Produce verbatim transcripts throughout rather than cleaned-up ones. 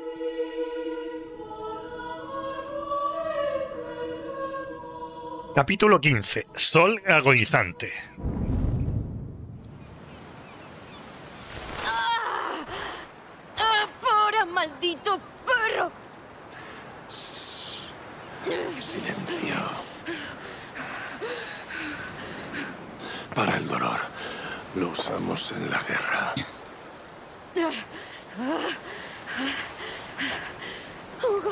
Capítulo quince. Sol agonizante. ¡Ah! ¡Ah, ¡Para, maldito perro! Shh. Silencio. Para el dolor. Lo usamos en la guerra. Hugo.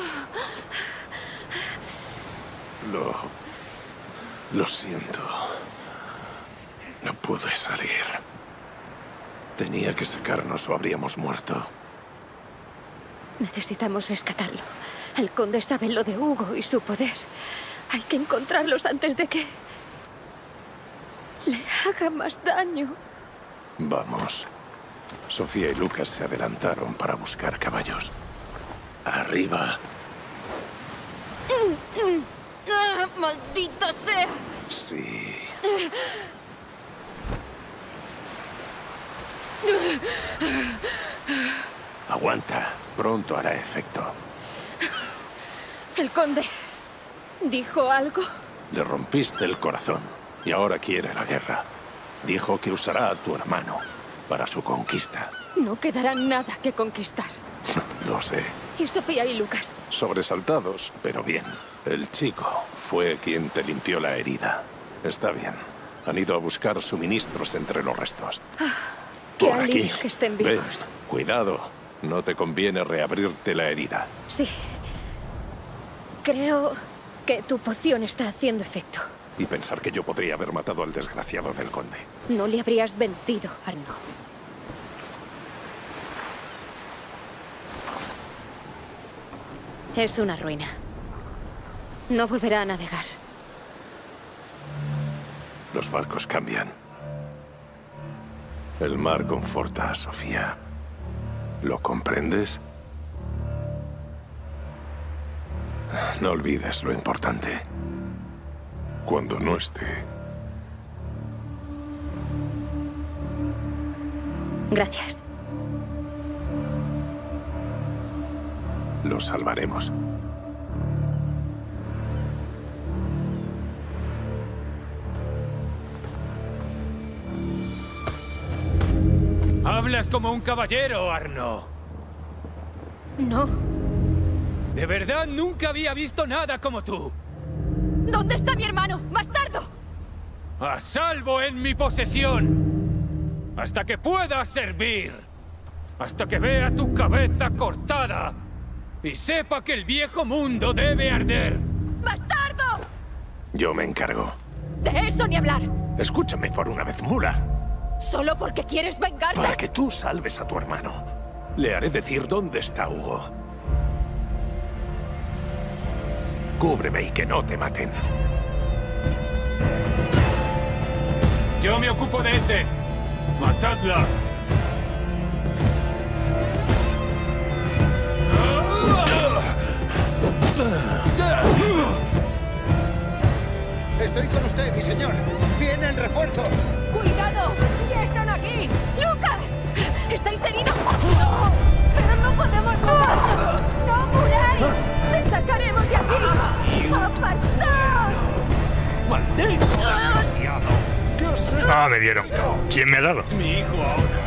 Lo... Lo siento. No pude salir. Tenía que sacarnos o habríamos muerto. Necesitamos rescatarlo. El conde sabe lo de Hugo y su poder. Hay que encontrarlos antes de que le haga más daño. Vamos. Sofía y Lucas se adelantaron para buscar caballos. Arriba. Mm, mm. ¡Ah, maldita sea! Sí. Aguanta. Pronto hará efecto. El conde dijo algo. Le rompiste el corazón y ahora quiere la guerra. Dijo que usará a tu hermano para su conquista. No quedará nada que conquistar. Lo sé. ¿Y Sofía y Lucas? Sobresaltados, pero bien. El chico fue quien te limpió la herida. Está bien. Han ido a buscar suministros entre los restos. Ah, qué Por aquí. alivio que estén vivos. Ven, cuidado. No te conviene reabrirte la herida. Sí. Creo que tu poción está haciendo efecto. Y pensar que yo podría haber matado al desgraciado del conde. No le habrías vencido, Arnaud. Es una ruina. No volverá a navegar. Los barcos cambian. El mar conforta a Sofía. ¿Lo comprendes? No olvides lo importante. Cuando no esté. Gracias. Lo salvaremos. Hablas como un caballero, Arnaud. No. De verdad, nunca había visto nada como tú. ¿Dónde está mi hermano, bastardo? A salvo en mi posesión. Hasta que puedas servir. Hasta que vea tu cabeza cortada. Y sepa que el viejo mundo debe arder. ¡Bastardo! Yo me encargo. De eso ni hablar. Escúchame por una vez, Mula. ¿Solo porque quieres vengarte? Para que tú salves a tu hermano. Le haré decir dónde está Hugo. Cúbreme y que no te maten. Yo me ocupo de este. ¡Matadla! Estoy con usted, mi señor. ¡Vienen refuerzos! ¡Cuidado! ¡Ya están aquí! ¡Lucas! ¿Estáis heridos? ¡No! ¡Pero no podemos movernos! ¡No muráis! ¡Te sacaremos de aquí! ¡Apartad! ¡Maldito desgraciado! ¿Qué has hecho? Ah, me dieron. ¿Quién me ha dado? Mi hijo ahora.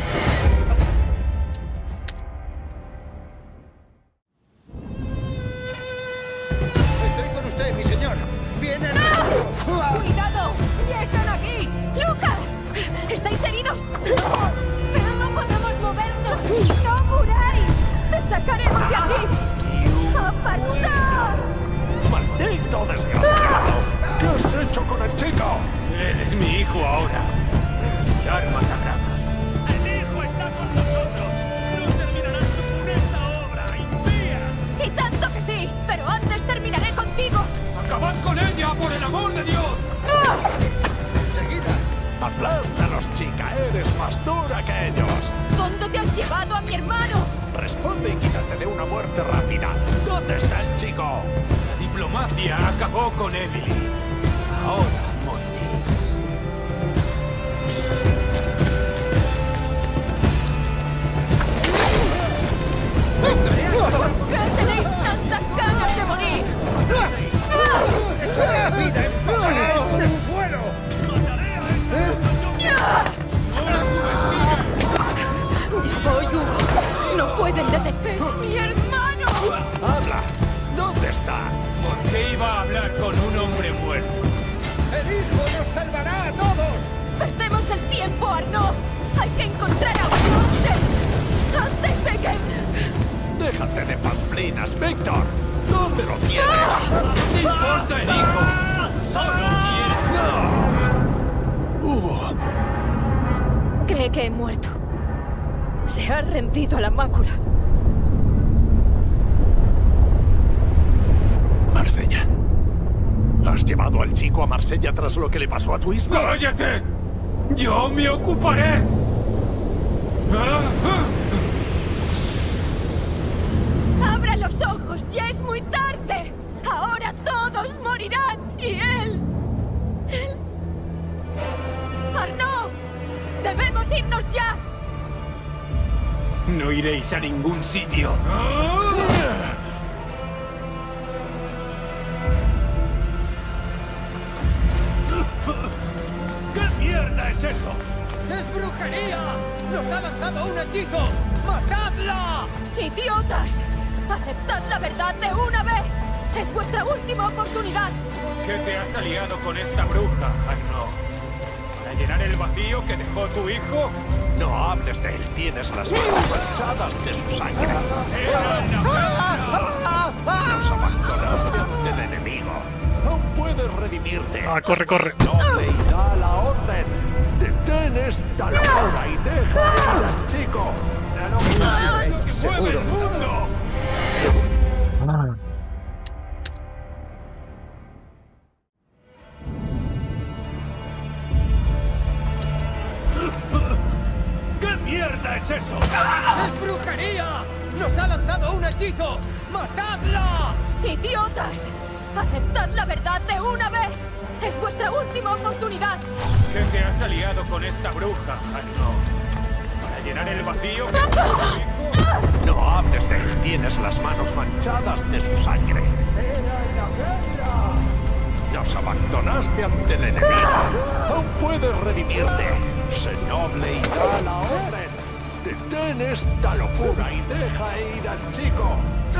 Estoy con usted, mi señor. ¡Vienen ¡Ah! refuerzos! ¡Cuidado! ¡Ya están aquí! ¡Lucas! ¿Estáis heridos? ¡No! ¡Pero no podemos movernos! ¡No muráis! ¡Te sacaremos de aquí! ¡Apartad! ¡Maldito desgraciado! ¿Qué has hecho con el chico? Eres mi hijo ahora. Mi arma sagrada. ¡El hijo está con nosotros! ¡No terminarás con esta obra, impía! ¡Y tanto que sí! ¡Pero antes terminaré contigo! ¡Acabad con ella, por el amor de Dios! ¡Ah! ¡Enseguida! ¡Aplástalos, chica! ¡Eres más dura que ellos! ¿Dónde te has llevado a mi hermano? Responde y quítate de una muerte rápida. ¿Dónde está el chico? La diplomacia acabó con Emily. Ahora morís. ¡Venga, ya! pamplinas, Víctor. ¿Dónde lo tienes? ¿Qué importa el hijo? Solo quiere... Hugo. Cree que he muerto. Se ha rendido a la mácula. Marsella. ¿Has llevado al chico a Marsella tras lo que le pasó a tu isla? ¡Cállate! ¡Yo me ocuparé! ¡Abra los ojos! ¡Ya es muy tarde! ¡Ahora todos morirán! ¡Y él! él... ¡Arnaud! ¡Debemos irnos ya! No iréis a ningún sitio. ¿Qué mierda es eso? ¡Es brujería! ¡Nos ha lanzado un hechizo! ¡Matadla! ¡Idiotas! ¡Aceptad la verdad de una vez! ¡Es vuestra última oportunidad! ¿Qué te has aliado con esta bruja, Arnaud? ¿Para llenar el vacío que dejó tu hijo? No hables de él. Tienes las manos manchadas de su sangre. ¡Era la bruja! Nos abandonaste ante el enemigo. Aún puedes redimirte. Ah, corre, corre. Noble y da la orden. Detén esta locura y deja al chico. ¡Es lo que mueve el mundo! ¿Qué mierda es eso? ¡Es brujería! ¡Nos ha lanzado un hechizo! ¡Matadla! ¡Idiotas! ¡Aceptad la verdad de una vez! ¡Es vuestra última oportunidad! ¿Qué te has aliado con esta bruja, Arnaud? ¿Para llenar el vacío que dejó tu hijo? No hables de él. Tienes las manos manchadas de su sangre. Nos abandonaste ante el enemigo. Aún puedes redimirte. Sé noble y da la orden. Detén esta locura y deja ir al chico.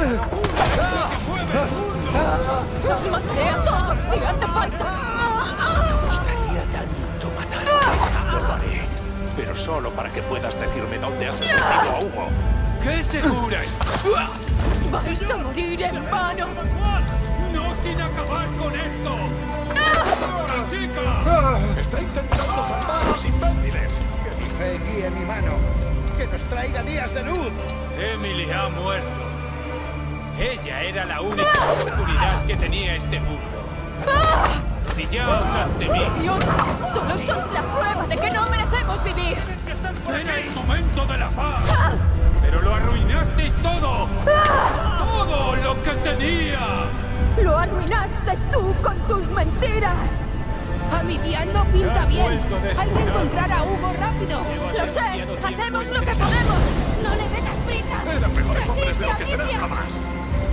¡Os mataré a todos si hace falta! Me gustaría tanto matarte. Lo haré. Pero solo para que puedas decirme dónde has escondido a Hugo. ¿Qué seguras? ¡Vais a morir en vano! ¡No sin acabar con esto! ¡La chica! Está intentando salvaros, imbéciles. Que mi fe guíe mi mano. Que nos traiga días de luz. Emily ha muerto. Ella era la única oportunidad que tenía este mundo. Arrodillaos ante mí. ¡Idiotas! ¡Solo sois la prueba de que no merecemos vivir! Era el momento de la paz. Pero lo arruinasteis todo. Todo lo que tenía. ¡Lo arruinaste tú con tus mentiras! A mi día no pinta bien. vuelto Hay que descuidado. encontrar a Hugo rápido. ¡Lo sé! ¡Hacemos lo que podemos! ¡No le metas prisa! Eran mejores hombres de ¡Resiste, lo que serás Alicia! jamás.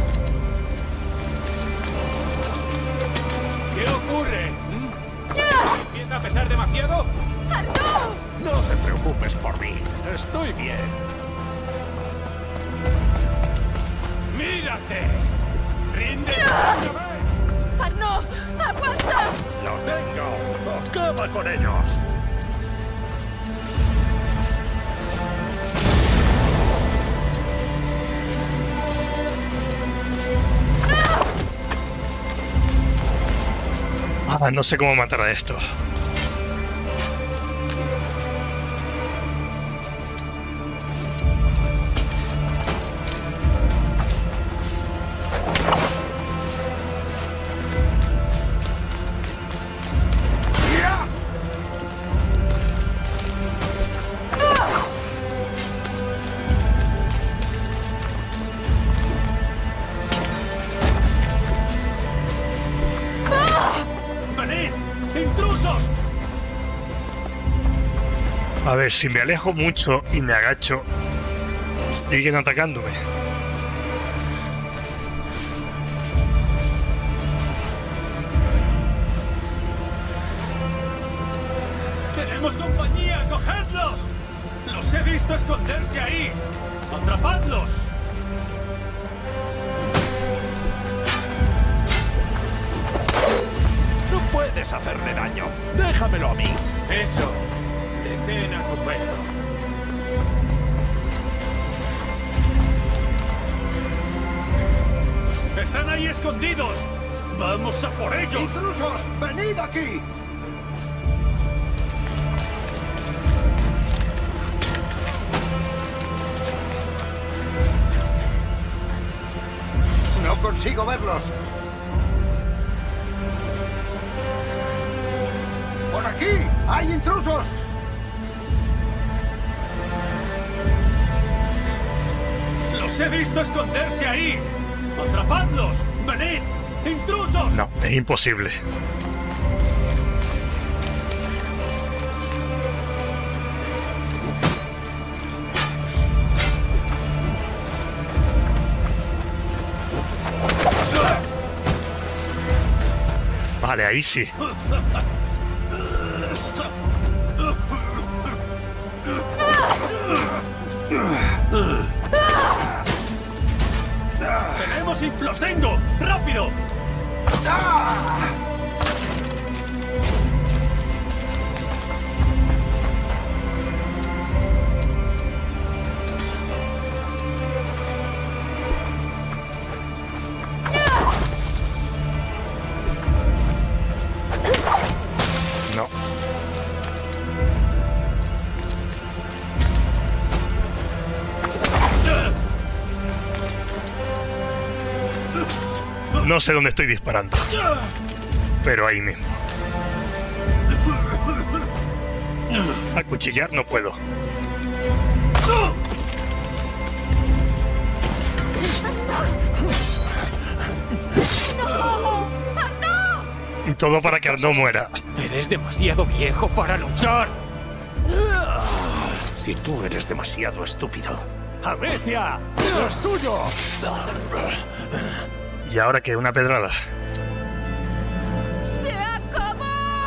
¿Qué ocurre? ¿Mm? ¿Empieza a pesar demasiado? ¡Arnaud! No te preocupes por mí. Estoy bien. ¡Mírate! ¡Rinde! ¡Arnaud! ¡Aguanta! ¡Lo tengo! ¡Acaba con ellos! Ah, no sé cómo matar a esto. ¡Venid! ¡Intrusos! A ver, si me alejo mucho y me agacho, siguen atacándome. ¡Tenemos compañía! ¡Cogedlos! ¡Los he visto esconderse ahí! ¡Atrapadlos! No puedes hacerle daño. Déjamelo a mí. Eso. Detén a tu perro. ¡Están ahí escondidos! ¡Vamos a por ellos! ¡Intrusos! ¡Venid aquí! No consigo verlos. ¡Por aquí! ¡Hay intrusos! ¡Los he visto esconderse ahí! ¡Atrapadlos! ¡Venid! ¡Intrusos! No, es imposible. Vale, ahí sí. ¡Tenemos y los tengo! ¡Rápido! No. No sé dónde estoy disparando, pero ahí mismo. Acuchillar no puedo. Y todo para que Arnaud muera. Eres demasiado viejo para luchar. Y tú eres demasiado estúpido. ¡Amicia! ¡Es tuyo! Y ahora que una pedrada. ¡Se acabó!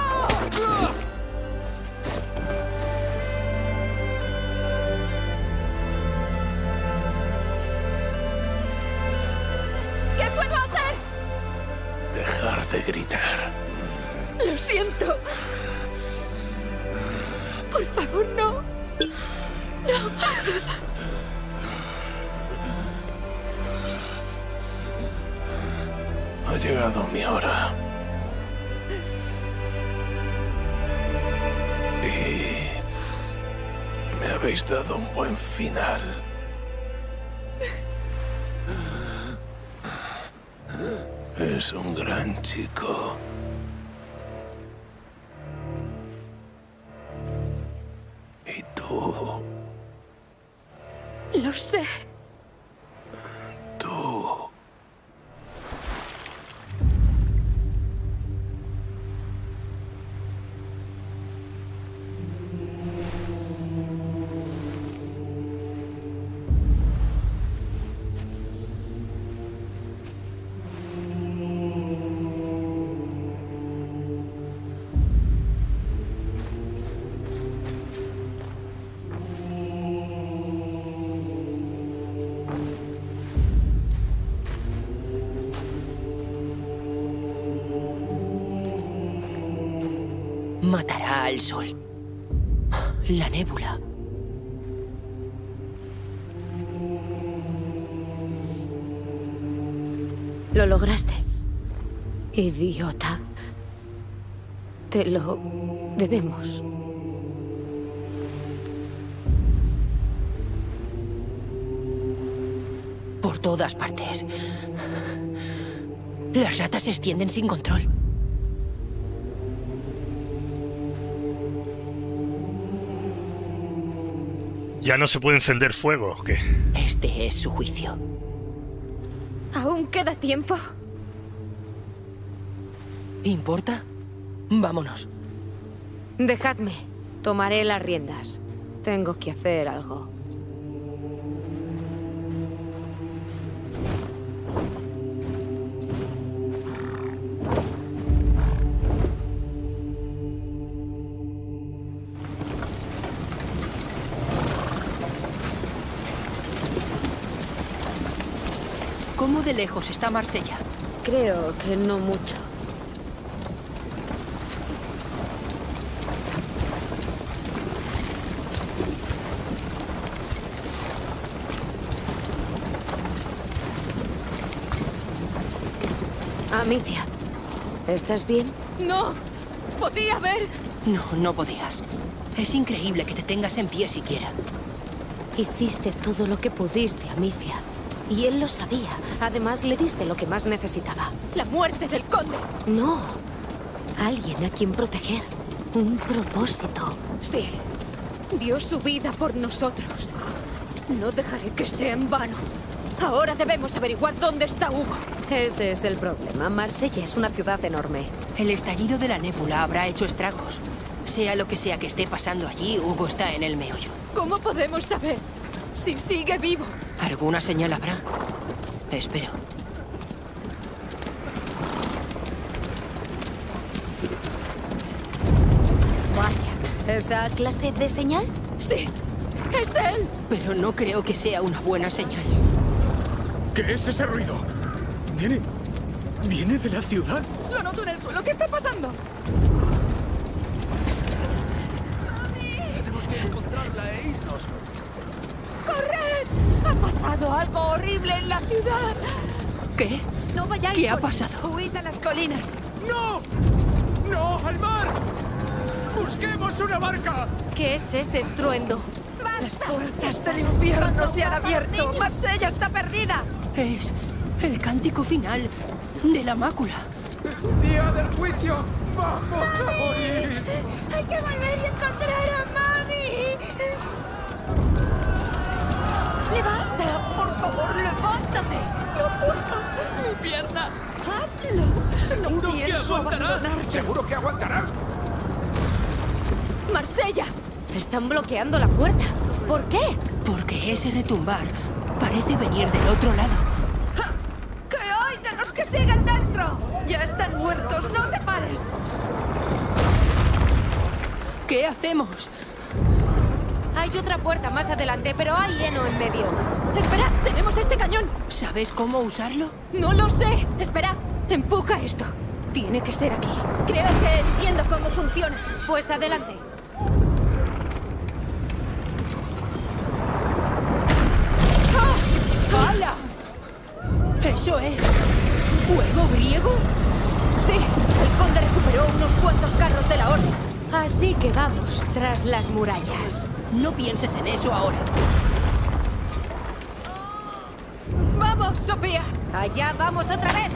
¿Qué puedo hacer? Dejar de gritar. Lo siento. Por favor, no. Ha llegado mi hora. Y me habéis dado un buen final. Es un gran chico. Y tú, Lo sé. tú... Matará al sol. La nébula. Lo lograste. Idiota. Te lo debemos. Por todas partes. Las ratas se extienden sin control. ¿Ya no se puede encender fuego o qué? Este es su juicio. ¿Aún queda tiempo? ¿Importa? Vámonos. Dejadme. Tomaré las riendas. Tengo que hacer algo. ¿Cómo de lejos está Marsella? Creo que no mucho. Amicia, ¿estás bien? ¡No! ¡Podía ver! No, no podías. Es increíble que te tengas en pie siquiera. Hiciste todo lo que pudiste, Amicia. Y él lo sabía. Además, le diste lo que más necesitaba. ¡La muerte del conde! No. Alguien a quien proteger. Un propósito. Sí. Dio su vida por nosotros. No dejaré que sea en vano. Ahora debemos averiguar dónde está Hugo. Ese es el problema. Marsella es una ciudad enorme. El estallido de la nébula habrá hecho estragos. Sea lo que sea que esté pasando allí, Hugo está en el meollo. ¿Cómo podemos saber si sigue vivo? ¿Alguna señal habrá? Espero. Vaya, ¿esa clase de señal? Sí, es él. Pero no creo que sea una buena señal. ¿Qué es ese ruido? ¿Viene... viene de la ciudad? Lo noto en el suelo. ¿Qué está pasando? Tenemos que encontrarla e irnos. ¡Corred! Ha pasado algo horrible en la ciudad. ¿Qué? No vayáis. ¿Qué ha por- pasado? Huid a las colinas. ¡No! ¡No, al mar! ¡Busquemos una barca! ¿Qué es ese estruendo? Las puertas del infierno se han abierto. Marsella está perdida. Es el cántico final de la mácula. ¡Día del juicio! ¡Vamos a morir! Hay que volver y encontrar a Mami. Levanta, por favor, levántate. No puedo. Mi pierna. Hazlo. No ¿Seguro que pienso aguantará? abandonarte. ¿Seguro que aguantará? Marsella. Están bloqueando la puerta. ¿Por qué? Porque ese retumbar parece venir del otro lado. ¡Que hay de los que siguen dentro! ¡Ya están muertos! ¡No te pares! ¿Qué hacemos? Hay otra puerta más adelante, pero hay heno en medio. ¡Esperad! ¡Tenemos este cañón! ¿Sabes cómo usarlo? ¡No lo sé! ¡Esperad! ¡Empuja esto! Tiene que ser aquí. Creo que entiendo cómo funciona. Pues adelante. ¡Hala! ¿Eso es fuego griego? Sí, el conde recuperó unos cuantos carros de la orden. Así que vamos tras las murallas. No pienses en eso ahora. ¡Vamos, Sofía! Allá vamos otra vez.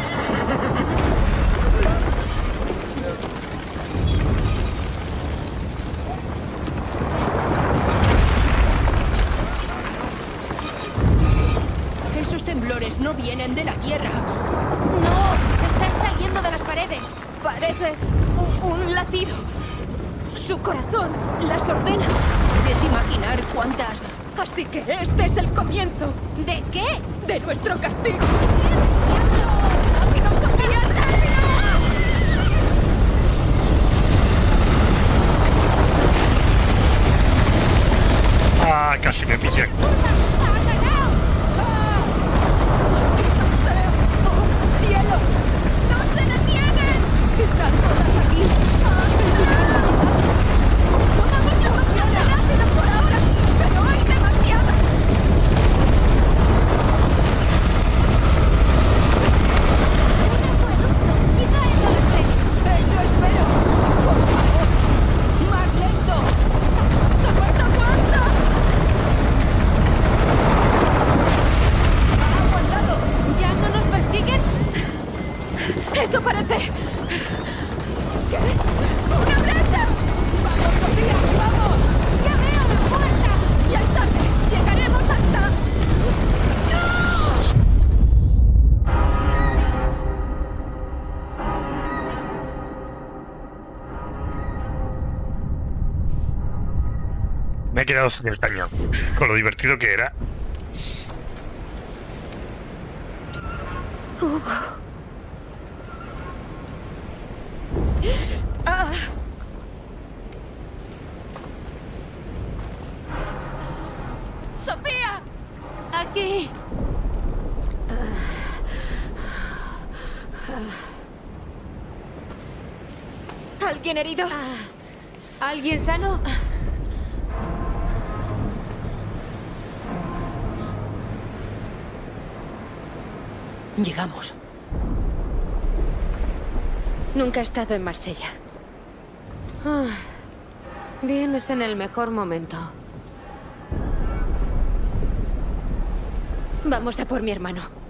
Esos temblores no vienen de la tierra. No, están saliendo de las paredes. Parece un, un latido. Su corazón las ordena. ¿Puedes imaginar cuántas? Así que este es el comienzo ¿De qué? de nuestro castigo. ¡Rápido, Sofía! ¡Rápido! Ah, casi me pillan. ¡Cielo! ¡No se detienen! Están todas aquí. ¡Vamos demasiado rápido por ahora! ¡Pero hay demasiadas! ¡Eso espero! ¡Por favor! ¡Más lento! ¡Aguanta, aguanta! ¡Ha aguantado! ¿Ya no nos persiguen? ¡Eso parece! ¿Qué? ¡Una brecha! ¡Vamos, Sofía! ¡Vamos! ¡Ya veo la puerta! ¡Ya es tarde! ¡Llegaremos hasta... Me he quedado sin el cañón. Con lo divertido que era. ¡Sofía! Aquí. ¿Alguien herido? ¿Alguien sano? Llegamos. Nunca he estado en Marsella. Ah, vienes en el mejor momento. Vamos a por mi hermano.